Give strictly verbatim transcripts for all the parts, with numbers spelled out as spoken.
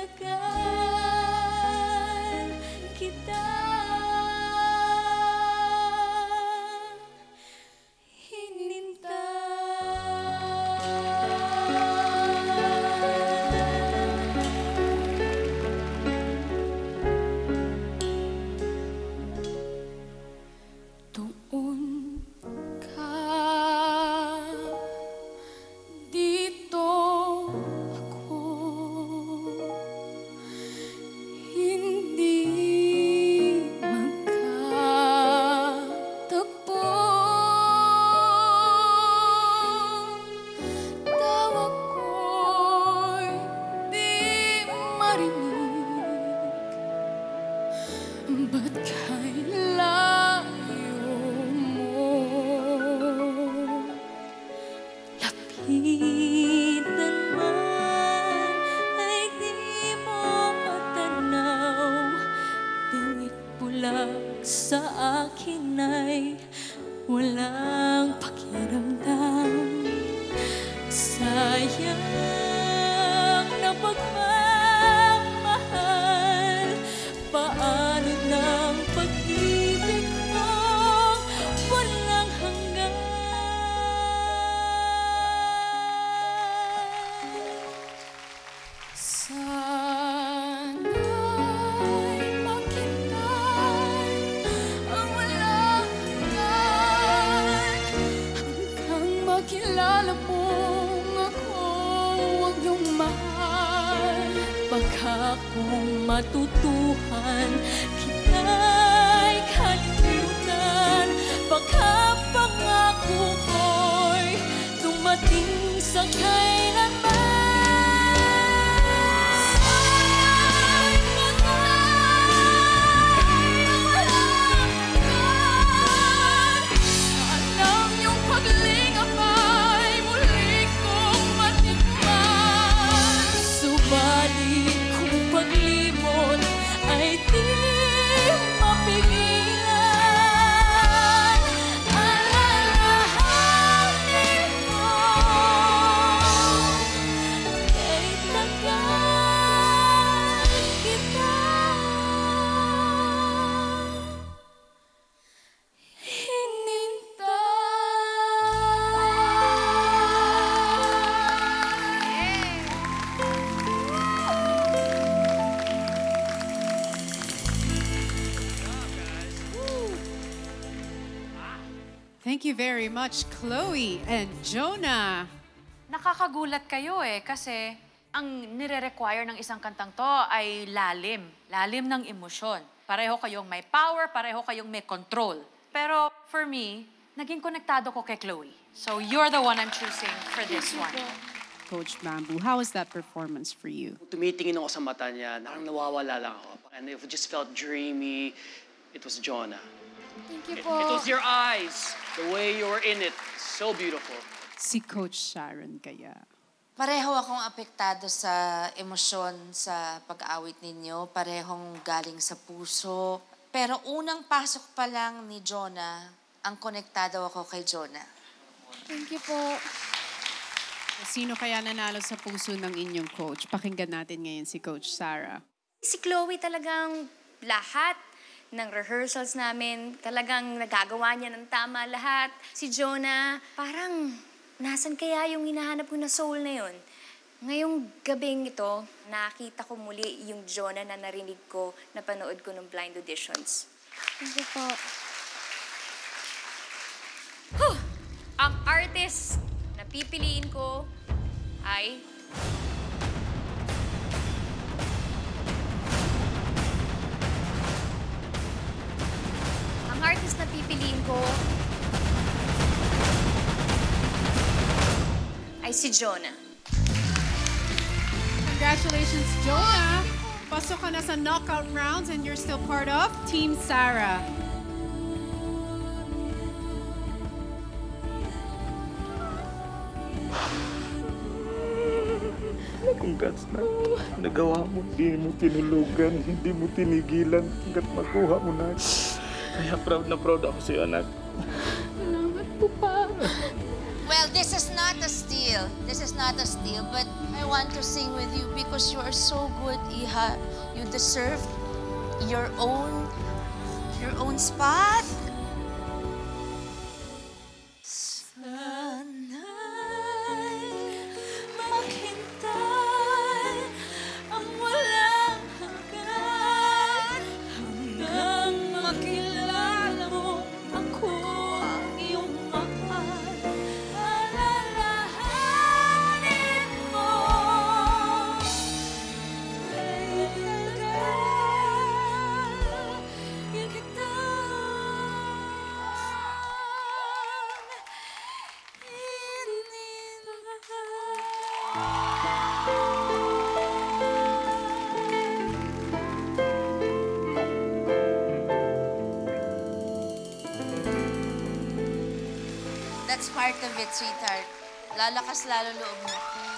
tagal kita ba't kay layo mo? Lapitan man ay di mo matanaw. Bingit bulag sa akin ay walang pakiramdam. Sayang na pagmamahal. Paano ng pag-ibig mo walang hanggan? Sana'y maghintay ang walang hanggan hanggang makilala mong ako ang iyong mahal. Baka kung matutuhan kita'y kalimutan, baka pangako ko'y dumating sa kailanman. Sana'y magmahal ang walang hanggan. Sanang iyong paglingap ay muli kong matikman. Subalit kung paglimot ay di mapigilan, alalahanin mo kay tagal kita Thank you very much, Chloe and Jonah. Nakakagulat kayo eh, kasi ang nire-require ng isang kantang to ay lalim. Lalim ng emosyon. Pareho kayong may power, pareho kayong may control. Pero for me, naging konektado ko kay Chloe. So you're the one I'm choosing for this one. Coach Bamboo, how was that performance for you? Tumitingin ako sa mata niya, parang nawawala lang ako. And it just felt dreamy. It was Jonah. Thank you It, po. it was your eyes, the way you were in it. So beautiful. Si Coach Sharon kaya. Pareho akong apektado sa emosyon sa pag-aawit ninyo. Parehong galing sa puso. Pero unang pasok pa lang ni Jonah, ang konektado ako kay Jonah. Thank you po. Sino kaya nanalo sa puso ng inyong coach? Pakinggan natin ngayon si Coach Sarah. Si Chloe talagang lahat ng rehearsals namin, talagang nagagawa niya ng tama lahat. Si Jonah, parang nasan kaya yung hinahanap ko na soul na yun? Ngayong gabing ito, nakita ko muli yung Jonah na narinig ko, napanood ko ng blind auditions. Thank you po. Huh! Ang artist na pipiliin ko ay... Ang artist na pipiliin ko ay si Jonah. Congratulations, Jonah! Pasok ka na sa knockout rounds and you're still part of Team Sarah. Congrats na. Nagawa mo, hindi mo tinulugan, hindi mo tinigilan hanggat makuha mo na. Kaya proud na proud ako sa'yo, anak. Salamat po pa. Well, this is not a steal. This is not a steal, but I want to sing with you because because you are so good, Iha. You deserve your own, your own spot. Sana'y maghintay ang walang hanggan hanggang makilala mo ako ang iyong mahal. Alalahanin mo ay tagal kitang That's part of it, sweetheart. Lalakas lalo loob mo.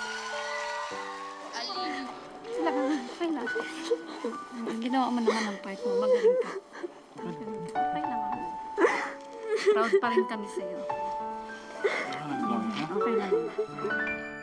Alin? Okay lang. Ginawa mo naman ang part mo. Magaling ka. Okay lang. Proud pa rin kami sa'yo. Okay lang.